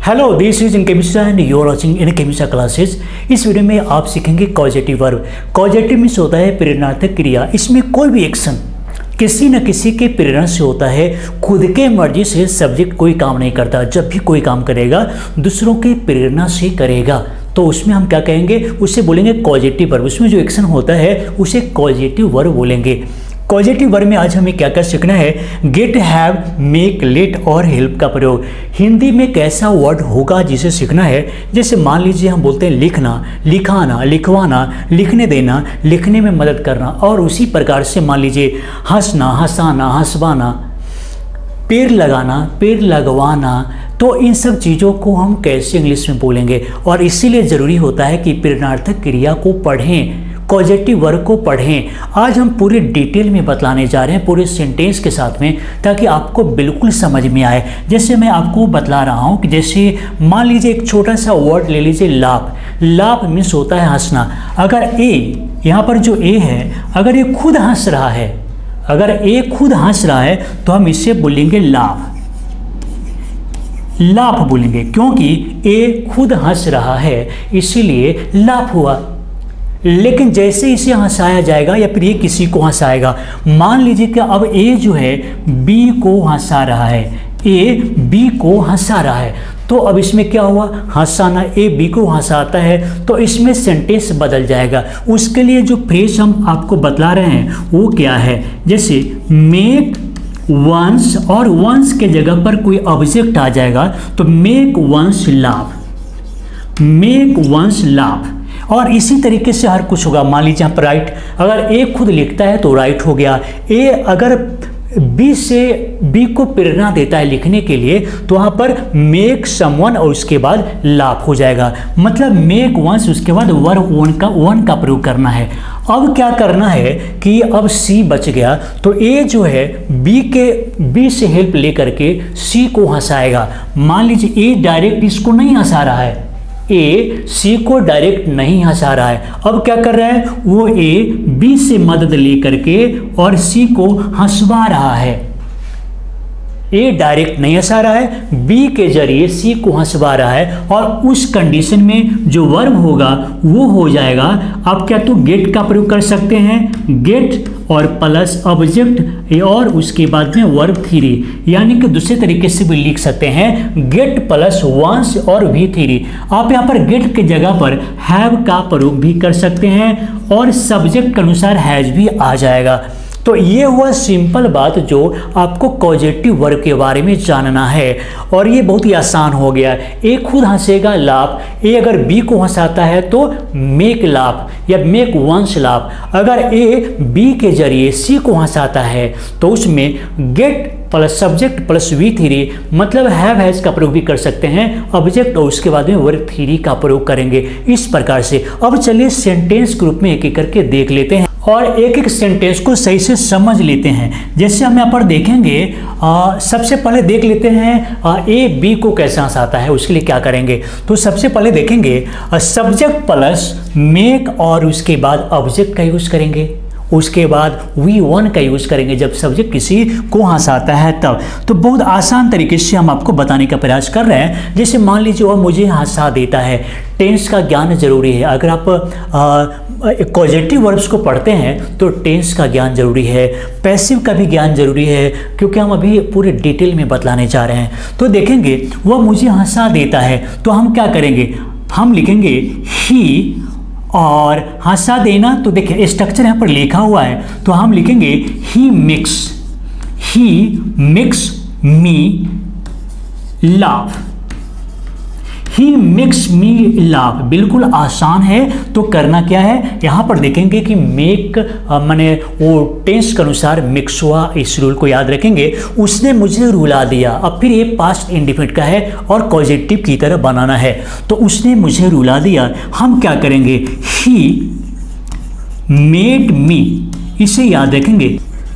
Hello, this is in chemistry and you are watching in chemistry classes. इस video में आप सीखेंगे कॉजेटिव वर्ब। कॉजेटिव मीन्स होता है प्रेरणार्थक क्रिया। इसमें कोई भी एक्शन किसी न किसी के प्रेरणा से होता है। खुद के मर्जी से सब्जेक्ट कोई काम नहीं करता। जब भी कोई काम करेगा दूसरों की प्रेरणा से करेगा, तो उसमें हम क्या कहेंगे, उसे बोलेंगे कॉजेटिव वर्ब। उसमें जो एक्शन होता है उसे कॉजेटिव वर्ब बोलेंगे। कॉजेटिव वर्ब में आज हमें क्या क्या सीखना है, गेट, हैव, मेक, लेट और हेल्प का प्रयोग। हिंदी में कैसा वर्ड होगा जिसे सीखना है। जैसे मान लीजिए हम बोलते हैं लिखना, लिखाना, लिखवाना, लिखने देना, लिखने में मदद करना। और उसी प्रकार से मान लीजिए हंसना, हंसाना, हंसवाना, पेड़ लगाना, पेड़ लगवाना। तो इन सब चीज़ों को हम कैसे इंग्लिश में बोलेंगे। और इसीलिए ज़रूरी होता है कि प्रेरणार्थक क्रिया को पढ़ें, कॉजेटिव वर्ब को पढ़ें। आज हम पूरे डिटेल में बतलाने जा रहे हैं, पूरे सेंटेंस के साथ में, ताकि आपको बिल्कुल समझ में आए। जैसे मैं आपको बतला रहा हूँ कि जैसे मान लीजिए एक छोटा सा वर्ड ले लीजिए, लाफ। लाफ मीन्स होता है हंसना। अगर ए, यहाँ पर जो ए है, अगर ये खुद हंस रहा है, अगर ए खुद हंस रहा है तो हम इसे बोलेंगे लाफ। लाफ बोलेंगे क्योंकि ए खुद हंस रहा है, इसीलिए लाफ हुआ। लेकिन जैसे इसे हंसाया जाएगा या फिर ये किसी को हंसाएगा, मान लीजिए कि अब ए जो है बी को हंसा रहा है, ए बी को हंसा रहा है, तो अब इसमें क्या हुआ, हंसाना, ए बी को हंसाता है, तो इसमें सेंटेंस बदल जाएगा। उसके लिए जो फ्रेज हम आपको बतला रहे हैं वो क्या है, जैसे मेक वंस, और वंस के जगह पर कोई ऑब्जेक्ट आ जाएगा तो make one's laugh, make one's laugh. और इसी तरीके से हर कुछ होगा। मान लीजिए यहाँ पर राइट, अगर ए खुद लिखता है तो राइट हो गया। ए अगर बी से बी को प्रेरणा देता है लिखने के लिए, तो वहाँ पर मेक समवन और उसके बाद लाफ हो जाएगा। मतलब मेक वंस, उसके बाद वर्ब वन का प्रयोग करना है। अब क्या करना है कि अब सी बच गया, तो ए जो है बी से हेल्प लेकर के सी को हंसाएगा। मान लीजिए ए डायरेक्ट इसको नहीं हंसा रहा है, ए सी को डायरेक्ट नहीं हंसा रहा है। अब क्या कर रहा है, वो ए बी से मदद लेकर के और सी को हंसवा रहा है। ए डायरेक्ट नहीं हंसा रहा है, बी के जरिए सी को हंसवा रहा है, और उस कंडीशन में जो वर्ब होगा वो हो जाएगा। आप क्या तो गेट का प्रयोग कर सकते हैं, गेट और प्लस ऑब्जेक्ट और उसके बाद में वर्ब थ्री, यानी कि दूसरे तरीके से भी लिख सकते हैं गेट प्लस वंस और वी थ्री। आप यहाँ पर गेट के जगह पर हैव का प्रयोग भी कर सकते हैं और सब्जेक्ट के अनुसार हैज भी आ जाएगा। तो ये हुआ सिंपल बात जो आपको कॉजेटिव वर्ब के बारे में जानना है, और ये बहुत ही आसान हो गया। ए खुद हंसेगा लाफ, ए अगर बी को हंसाता है तो मेक लाफ या मेक वंस लाफ। अगर ए बी के जरिए सी को हंसाता है तो उसमें get plus subject plus V three, मतलब हैव हैज का प्रयोग भी कर सकते हैं, ऑब्जेक्ट और उसके बाद में वर्ब थ्री का प्रयोग करेंगे। इस प्रकार से अब चलिए सेंटेंस के रूप में एक एक करके देख लेते हैं और एक एक सेंटेंस को सही से समझ लेते हैं। जैसे हम यहाँ पर देखेंगे, सबसे पहले देख लेते हैं ए बी को कैसे हंसाता है। उसके लिए क्या करेंगे, तो सबसे पहले देखेंगे सब्जेक्ट प्लस मेक और उसके बाद ऑब्जेक्ट का यूज़ करेंगे, उसके बाद वी वन का यूज़ करेंगे जब सब्जेक्ट किसी को हंसाता है तब। तो बहुत आसान तरीके से हम आपको बताने का प्रयास कर रहे हैं। जैसे मान लीजिए वह मुझे हंसा देता है। टेंस का ज्ञान जरूरी है। अगर आप कॉजेटिव वर्ब्स को पढ़ते हैं तो टेंस का ज्ञान जरूरी है, पैसिव का भी ज्ञान जरूरी है, क्योंकि हम अभी पूरे डिटेल में बतलाने जा रहे हैं। तो देखेंगे वह मुझे हंसा देता है, तो हम क्या करेंगे, हम लिखेंगे ही, और हंसा देना, तो देखिए स्ट्रक्चर यहाँ पर लिखा हुआ है, तो हम लिखेंगे he makes me laugh, he makes me laugh. बिल्कुल आसान है। तो करना क्या है, यहाँ पर देखेंगे कि मेक माने वो टेंस के अनुसार मिक्स हुआ, इस रूल को याद रखेंगे। उसने मुझे रुला दिया, अब फिर ये पास्ट इंडिफिनिट का है और पॉजिटिव की तरह बनाना है। तो उसने मुझे रुला दिया, हम क्या करेंगे, ही मेड मी, इसे याद रखेंगे।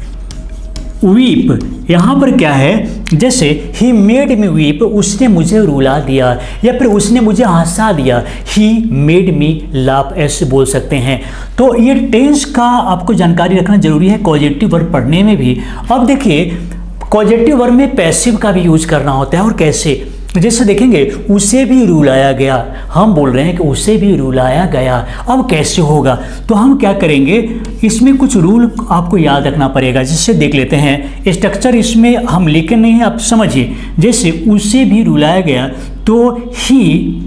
वीप, यहाँ पर क्या है, जैसे ही मेड मी वीप, उसने मुझे रुला दिया, या फिर उसने मुझे हंसा दिया, ही मेड मी लाफ, ऐसे बोल सकते हैं। तो ये टेंस का आपको जानकारी रखना जरूरी है कॉजेटिव वर्ब पढ़ने में भी। अब देखिए कॉजेटिव वर्ब में पैसिव का भी यूज करना होता है, और कैसे, तो जैसे देखेंगे उसे भी रुलाया गया, हम बोल रहे हैं कि उसे भी रुलाया गया। अब कैसे होगा, तो हम क्या करेंगे, इसमें कुछ रूल आपको याद रखना पड़ेगा, जिससे देख लेते हैं। स्ट्रक्चर इसमें हम लिखे नहीं हैं, आप समझिए। जैसे उसे भी रुलाया गया तो ही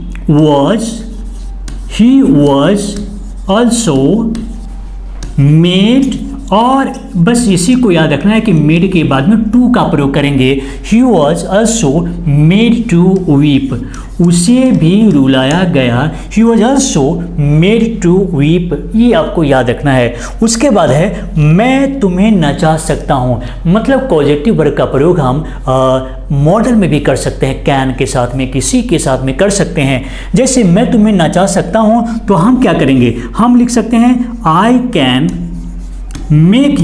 वॉज ऑल्सो मेड, और बस इसी को याद रखना है कि मेड के बाद में टू का प्रयोग करेंगे। He was also made to weep, उसे भी रुलाया गया। He was also made to weep, ये आपको याद रखना है। उसके बाद है मैं तुम्हें नचा सकता हूँ, मतलब पॉजिटिव वर्ब का प्रयोग हम मॉडल में भी कर सकते हैं, कैन के साथ में, किसी के साथ में कर सकते हैं। जैसे मैं तुम्हें नचा सकता हूँ तो हम क्या करेंगे, हम लिख सकते हैं I can make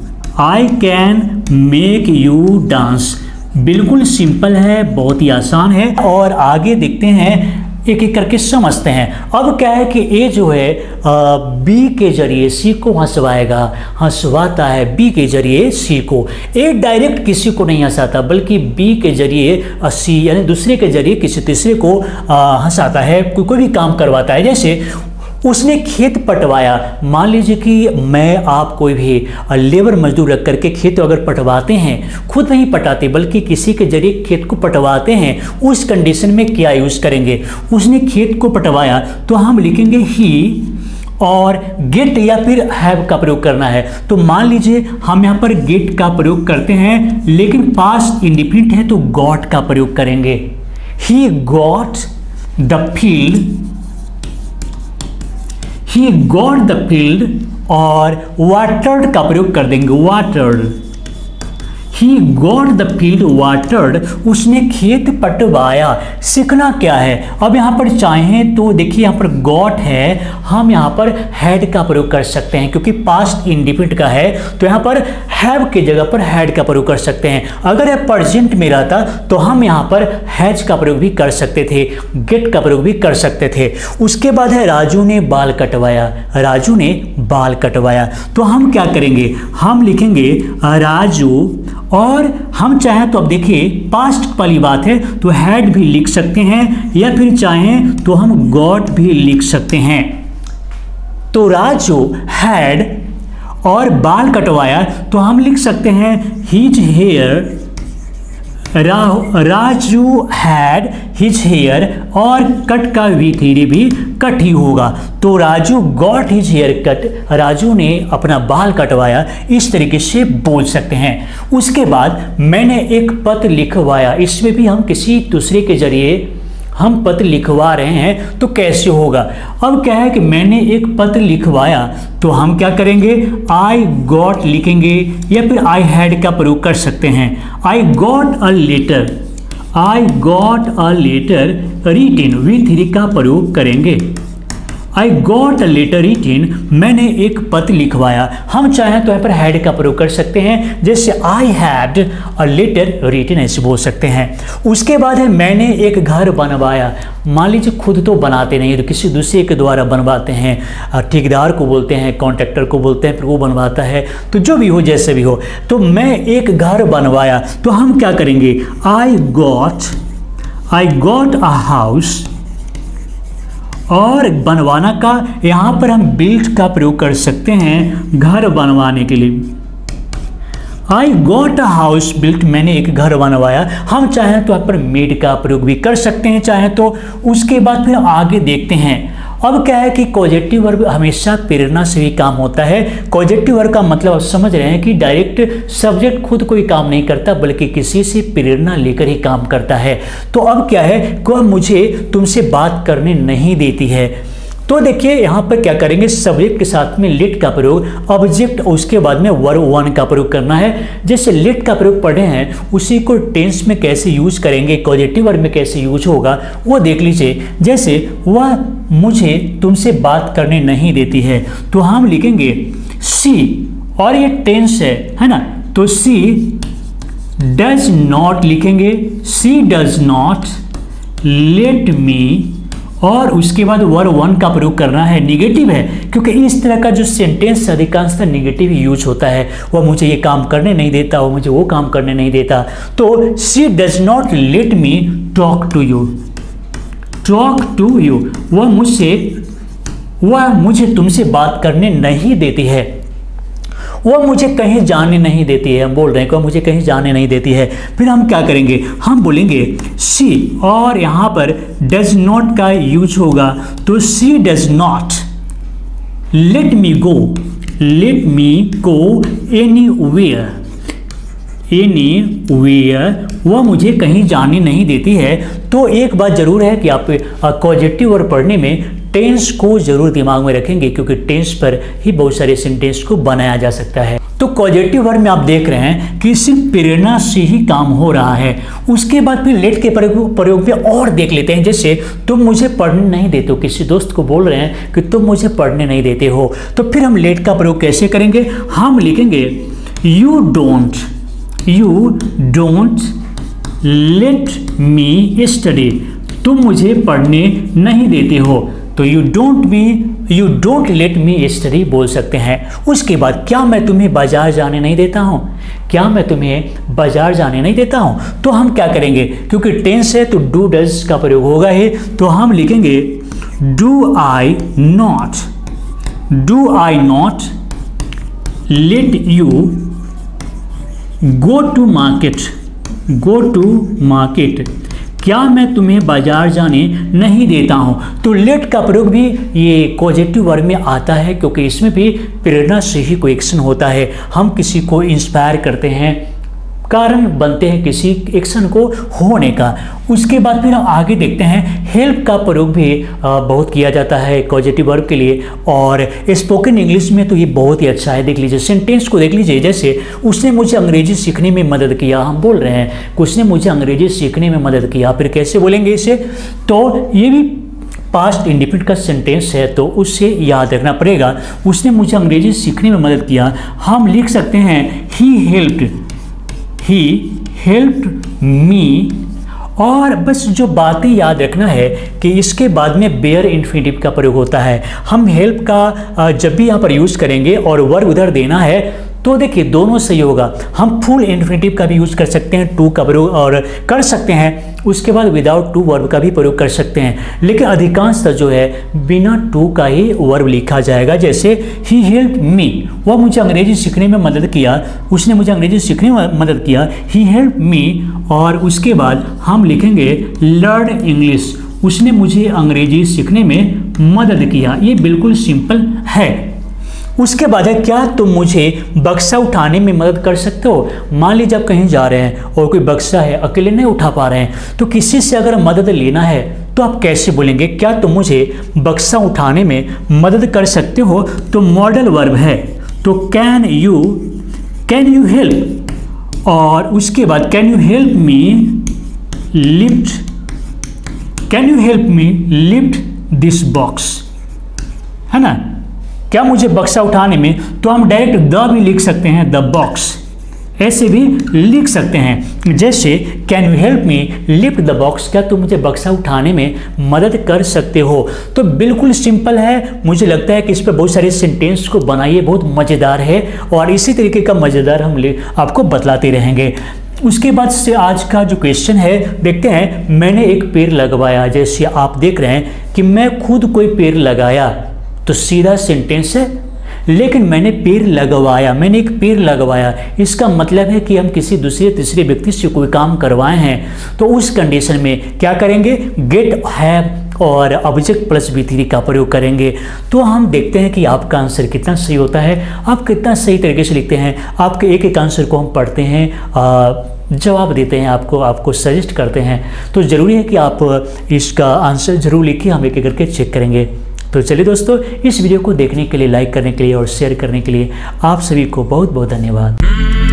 you dance. बिल्कुल सिंपल है, बहुत ही आसान है। और आगे देखते हैं, एक एक करके समझते हैं। अब क्या है कि ए जो है बी के जरिए सी को हंसवाता है, बी के जरिए सी को। ए डायरेक्ट किसी को नहीं हंसाता, बल्कि बी के जरिए सी यानी दूसरे के जरिए किसी तीसरे को हंसाता है, कोई भी काम करवाता है। जैसे उसने खेत पटवाया, मान लीजिए कि मैं आप कोई भी लेबर मजदूर रख करके खेत अगर पटवाते हैं, खुद नहीं पटाते बल्कि किसी के जरिए खेत को पटवाते हैं, उस कंडीशन में क्या यूज़ करेंगे, उसने खेत को पटवाया तो हम लिखेंगे ही, और गेट या फिर हैव का प्रयोग करना है। तो मान लीजिए हम यहाँ पर गेट का प्रयोग करते हैं, लेकिन पास्ट इंडिफिनिट है तो गॉट का प्रयोग करेंगे। He got the field, he got the field, और वाटर्ड का प्रयोग कर देंगे, watered. He got the field watered, उसने खेत पटवाया। सीखना क्या है, अब यहाँ पर चाहें तो देखिए यहाँ पर गॉट है, हम यहाँ पर हैड का प्रयोग कर सकते हैं, क्योंकि पास्ट इंडिफिनिट का है तो यहाँ पर हैव की जगह पर हैड का प्रयोग कर सकते हैं। अगर यह प्रेजेंट में रहता तो हम यहाँ पर हैज का प्रयोग भी कर सकते थे, गेट का प्रयोग भी कर सकते थे। उसके बाद है राजू ने बाल कटवाया, राजू ने बाल कटवाया, तो हम क्या करेंगे, हम लिखेंगे राजू, और हम चाहें तो अब देखिए पास्ट वाली बात है तो हैड भी लिख सकते हैं, या फिर चाहें तो हम गॉट भी लिख सकते हैं। तो राजू हैड और बाल कटवाया तो हम लिख सकते हैं his hair, Raju had his hair, और कट का V3 भी कट ही होगा। तो Raju got his hair cut, Raju ने अपना बाल कटवाया, इस तरीके से बोल सकते हैं। उसके बाद मैंने एक पत्र लिखवाया, इसमें भी हम किसी दूसरे के जरिए हम पत्र लिखवा रहे हैं तो कैसे होगा। अब क्या है कि मैंने एक पत्र लिखवाया तो हम क्या करेंगे, आई गॉट लिखेंगे, या फिर आई हैड का प्रयोग कर सकते हैं। I got a letter, I got a letter written, V3 का प्रयोग करेंगे। I got a letter written, मैंने एक पत्र लिखवाया। हम चाहें तो यहाँ पर हैड का प्रयोग कर सकते हैं, जैसे I had a letter written, ऐसे बोल सकते हैं। उसके बाद है मैंने एक घर बनवाया, मान लीजिए खुद तो बनाते नहीं तो किसी दूसरे के द्वारा बनवाते हैं, ठेकेदार को बोलते हैं, कॉन्ट्रैक्टर को बोलते हैं, फिर वो बनवाता है, तो जो भी हो जैसे भी हो। तो मैं एक घर बनवाया तो हम क्या करेंगे, आई गॉट अ हाउस, और बनवाना का यहाँ पर हम बिल्ट का प्रयोग कर सकते हैं घर बनवाने के लिए। I got a house built, मैंने एक घर बनवाया। हम चाहें तो यहाँ पर मेड का प्रयोग भी कर सकते हैं चाहें तो। उसके बाद फिर आगे देखते हैं। अब क्या है कि कॉजेक्टिव वर्ब हमेशा प्रेरणा से ही काम होता है। कॉजेक्टिव वर्ब का मतलब आप समझ रहे हैं कि डायरेक्ट सब्जेक्ट खुद कोई काम नहीं करता बल्कि किसी से प्रेरणा लेकर ही काम करता है। तो अब क्या है कि वह मुझे तुमसे बात करने नहीं देती है। तो देखिए यहाँ पर क्या करेंगे, सब्जेक्ट के साथ में लेट का प्रयोग, ऑब्जेक्ट, उसके बाद में वर्ब वन का प्रयोग करना है। जैसे लेट का प्रयोग पढ़े हैं उसी को टेंस में कैसे यूज करेंगे, कॉजेक्टिव वर्ब में कैसे यूज होगा वो देख लीजिए। जैसे वह मुझे तुमसे बात करने नहीं देती है तो हम लिखेंगे सी, और ये टेंस है ना, तो सी डज नॉट लिखेंगे, she does not let me और उसके बाद वर्ब वन का प्रयोग करना है, निगेटिव है, क्योंकि इस तरह का जो सेंटेंस अधिकांशतः निगेटिव यूज होता है। वह मुझे ये काम करने नहीं देता, वो मुझे वो काम करने नहीं देता। तो she does not let me talk to you, talk to you, वह मुझे तुमसे बात करने नहीं देती है, वह मुझे कहीं जाने नहीं देती है। हम बोल रहे हैं कि वह मुझे कहीं जाने नहीं देती है। फिर हम क्या करेंगे, हम बोलेंगे शी, और यहाँ पर डज नॉट का यूज होगा, तो she does not let me go anywhere, वह मुझे कहीं जाने नहीं देती है। तो एक बात जरूर है कि आप पॉजिटिव वर्ब पढ़ने में टेंस को जरूर दिमाग में रखेंगे, क्योंकि टेंस पर ही बहुत सारे सेंटेंस को बनाया जा सकता है। तो पॉजिटिव वर्ब में आप देख रहे हैं कि सिर्फ प्रेरणा से ही काम हो रहा है। उसके बाद फिर लेट के प्रयोग पे और देख लेते हैं। जैसे तुम मुझे पढ़ने नहीं देते हो, किसी दोस्त को बोल रहे हैं कि तुम मुझे पढ़ने नहीं देते हो, तो फिर हम लेट का प्रयोग कैसे करेंगे, हम लिखेंगे you don't let me study, तुम मुझे पढ़ने नहीं देते हो। तो you don't let me study बोल सकते हैं। उसके बाद क्या मैं तुम्हें बाजार जाने नहीं देता हूँ, क्या मैं तुम्हें बाजार जाने नहीं देता हूँ, तो हम क्या करेंगे, क्योंकि टेंस है तो डू डज का प्रयोग होगा ही, तो हम लिखेंगे do I not let you go to market, क्या मैं तुम्हें बाजार जाने नहीं देता हूँ। तो लेट का प्रयोग भी ये पॉजिटिव वर्ब में आता है, क्योंकि इसमें भी प्रेरणा से ही कोई एक्शन होता है। हम किसी को इंस्पायर करते हैं, कारण बनते हैं किसी एक्शन को होने का। उसके बाद फिर हम आगे देखते हैं, हेल्प का प्रयोग भी बहुत किया जाता है पॉजिटिव वर्ब के लिए, और स्पोकन इंग्लिश में तो ये बहुत ही अच्छा है। देख लीजिए सेंटेंस को देख लीजिए, जैसे उसने मुझे अंग्रेजी सीखने में मदद किया, हम बोल रहे हैं कि उसने मुझे अंग्रेजी सीखने में मदद किया। फिर कैसे बोलेंगे इसे, तो ये भी पास्ट इंडिफिनिट का सेंटेंस है, तो उससे याद रखना पड़ेगा, उसने मुझे अंग्रेजी सीखने में मदद किया। हम लिख सकते हैं ही हेल्प्ड मी, और बस जो बातें याद रखना है कि इसके बाद में बेयर इन्फिनिटिव का प्रयोग होता है। हम हेल्प का जब भी यहाँ पर यूज़ करेंगे और वर्ब उधर देना है, तो देखिए दोनों सही होगा। हम फुल इन्फिनिटिव का भी यूज़ कर सकते हैं, टू का प्रयोग और कर सकते हैं, उसके बाद विदाउट टू वर्ब का भी प्रयोग कर सकते हैं, लेकिन अधिकांशतः जो है बिना टू का ही वर्ब लिखा जाएगा। जैसे ही हेल्प्ड मी, वह मुझे अंग्रेजी सीखने में मदद किया, उसने मुझे अंग्रेजी सीखने में मदद किया, ही हेल्प्ड मी, और उसके बाद हम लिखेंगे लर्न इंग्लिश, उसने मुझे अंग्रेजी सीखने में मदद किया। ये बिल्कुल सिंपल है। उसके बाद है, क्या तुम मुझे बक्सा उठाने में मदद कर सकते हो। मान लीजिए आप कहीं जा रहे हैं और कोई बक्सा है, अकेले नहीं उठा पा रहे हैं, तो किसी से अगर मदद लेना है तो आप कैसे बोलेंगे, क्या तुम मुझे बक्सा उठाने में मदद कर सकते हो। तो मॉडल वर्ब है, तो कैन यू हेल्प, और उसके बाद can you help me lift this box, है ना, क्या मुझे बक्सा उठाने में, तो हम डायरेक्ट द भी लिख सकते हैं, द बॉक्स, ऐसे भी लिख सकते हैं। जैसे can you help me lift the box, क्या तुम मुझे बक्सा उठाने में मदद कर सकते हो। तो बिल्कुल सिंपल है। मुझे लगता है कि इस पर बहुत सारे सेंटेंस को बनाइए, बहुत मज़ेदार है, और इसी तरीके का मज़ेदार हम आपको बतलाते रहेंगे। उसके बाद से आज का जो क्वेश्चन है देखते हैं, मैंने एक पेड़ लगवाया। जैसे आप देख रहे हैं कि मैं खुद कोई पेड़ लगाया, तो सीधा सेंटेंस है, लेकिन मैंने एक पेड़ लगवाया, इसका मतलब है कि हम किसी दूसरे तीसरे व्यक्ति से कोई काम करवाए हैं। तो उस कंडीशन में क्या करेंगे, गेट, हैव और ऑब्जेक्ट प्लस V3 का प्रयोग करेंगे। तो हम देखते हैं कि आपका आंसर कितना सही होता है, आप कितना सही तरीके से लिखते हैं। आपके एक एक आंसर को हम पढ़ते हैं, जवाब देते हैं, आपको सजेस्ट करते हैं। तो ज़रूरी है कि आप इसका आंसर ज़रूर लिखिए, हम एक एक करके चेक करेंगे। तो चलिए दोस्तों, इस वीडियो को देखने के लिए, लाइक करने के लिए और शेयर करने के लिए आप सभी को बहुत बहुत धन्यवाद।